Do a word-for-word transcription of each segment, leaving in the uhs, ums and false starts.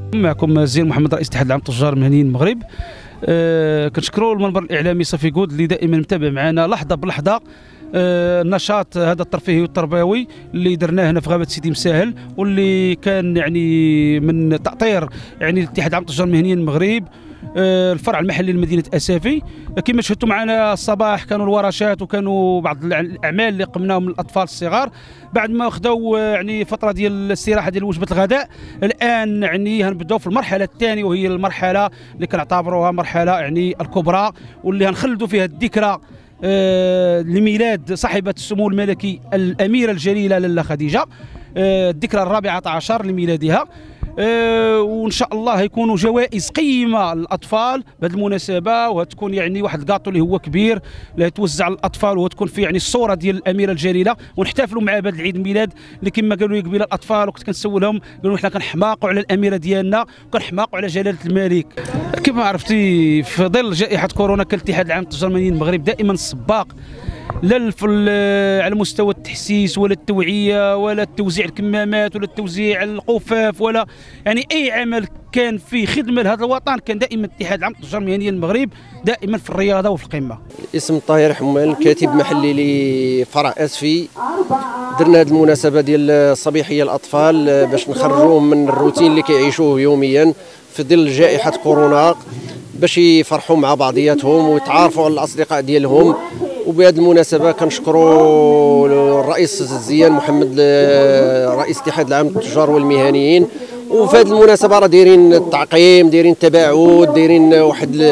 معكم زين محمد رئيس اتحاد العام التجار المهنيين المغرب. أه كنشكروا المنبر الاعلامي صافي جود اللي دائما متابع معنا لحظه بلحظه. أه النشاط هذا الترفيهي والتربوي اللي درناه هنا في غابه سيدي مساهل، واللي كان يعني من تاطير يعني الاتحاد العام التجار المهنيين المغرب أه الفرع المحلي لمدينه اسافي. كما شفتوا معنا الصباح كانوا الورشات وكانوا بعض الاعمال اللي قمناهم للاطفال الصغار. بعد ما خداو يعني فتره ديال الاستراحه ديال وجبه الغداء، الان يعني غنبداو في المرحله الثانيه، وهي المرحله اللي كنعتبروها مرحله يعني الكبرى، واللي غنخلدوا فيها الذكرى آه لميلاد صاحبه السمو الملكي الاميره الجليله لاله خديجه، آه الذكرى الرابعه عشر لميلادها. أه وان شاء الله يكونوا جوائز قيمه للاطفال بهذه المناسبه، وتكون يعني واحد الكاطو اللي هو كبير اللي يتوزع للاطفال، وتكون فيه يعني الصوره ديال الاميره الجليله، ونحتفلوا مع بهذا العيد الميلاد اللي كما قالوا لي قبيله الاطفال. وكنت كنسولهم قالوا حنا كنحماقوا على الاميره ديالنا وكنحماقوا على جلاله الملك. كما عرفتي في ظل جائحه كورونا كان الاتحاد العام للتجار المهنيين المغرب دائما السباق، لا على مستوى التحسيس ولا التوعيه ولا توزيع الكمامات ولا توزيع القفاف ولا يعني اي عمل كان فيه خدمه لهذا الوطن، كان دائما الاتحاد العام للتجار المهنيين المغرب دائما في الرياضه وفي القمه. اسم طاهر حمال، كاتب محلي لفرع اسفي. درنا هذه المناسبه ديال الصبيحيه الاطفال باش نخرجوهم من الروتين اللي كيعيشوه يوميا في ظل جائحه كورونا، باش يفرحوا مع بعضياتهم ويتعارفوا على الاصدقاء ديالهم. وبهذه المناسبه كنشكروا الرئيس زيان محمد رئيس الاتحاد العام للتجار والمهنيين. وفي هذه المناسبه راه دايرين التعقيم، دايرين التباعد، دايرين واحد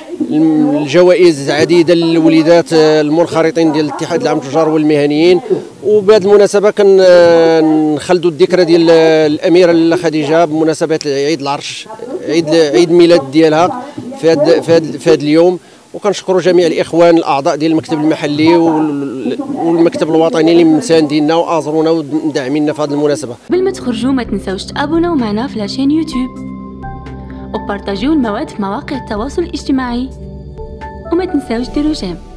الجوائز عديده للوليدات المنخرطين ديال الاتحاد العام للتجار والمهنيين. وبهذه المناسبه كنخلدوا الذكرى ديال الاميره لاله خديجه بمناسبه عيد العرش، عيد عيد الميلاد ديالها في هذا في هذا اليوم. وكنشكروا جميع الاخوان الاعضاء ديال المكتب المحلي والمكتب الوطني اللي مسانديننا وازرونا وداعميننا في هذه المناسبه. قبل ما تخرجوا ما تنساوش تابوناو معنا في لاشين يوتيوب، وبارطاجيو المواد في مواقع التواصل الاجتماعي، وما تنساوش ديروا جيم.